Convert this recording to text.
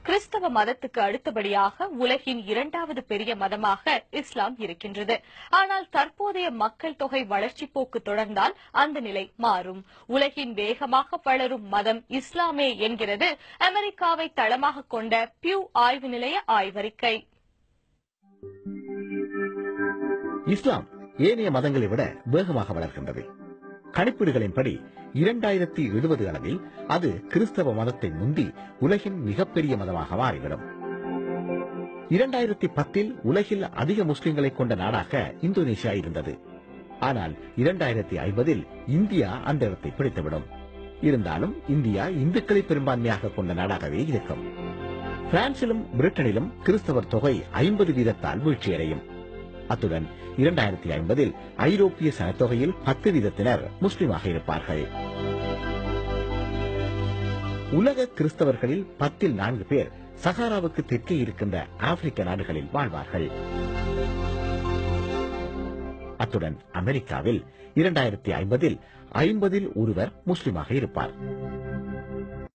கிறிஸ்தவ மதத்துக்கு அடுத்தபடியாக உலகின் இரண்டாவது பெரிய மதமாக இஸ்லாம் இருக்கின்றது. ஆனால் தற்போதைய மக்கள் தொகை வளர்ச்சி போக்கு தொடர்ந்தால் அந்த நிலை மாறும். உலகின் வேகமாக வளரும் மதம் இஸ்லாமே என்கிறது அமெரிக்காவை தளமாக கொண்ட பியூ ஆய்வு நிலைய ஆய்வறிக்கை. இஸ்லாம் ஏனைய மதங்களை விட வேகமாக வளர்கின்றது. கணிப்பீடுகளின்படி 2070 அளவில் அது கிறிஸ்தவ மதத்தை முந்தி உலகின் மிகப்பெரிய மதமாக மாறிவிடும். 2010 உலகில் அதிக முஸ்லிம்களை கொண்ட நாடாக இந்தோனேஷியா இருந்தது. ஆனால் 2050 இந்தியா அந்த இடத்தை பிடித்துவிடும். இருந்தாலும் இந்தியா இந்துக்களை பெரும்பான்மையாக கொண்ட நாடாகவே இருக்கும். பிரான்சிலும் பிரிட்டனிலும் கிறிஸ்தவர் தொகை 50% வீழ்ச்சியடையும். அத்துடன் 2050 ஐரோப்பிய சனத்தொகையில் 10% முஸ்லிமாக இருப்பார்கள். உலக கிறிஸ்தவர்களில் 10 பேர் சஹாராவுக்கு தெற்கே இருக்கின்ற ஆப்பிரிக்க நாடுகளில் வாழ்வார்கள். அத்துடன் அமெரிக்காவில் 2050 50 முஸ்லிமாக இருப்பார்.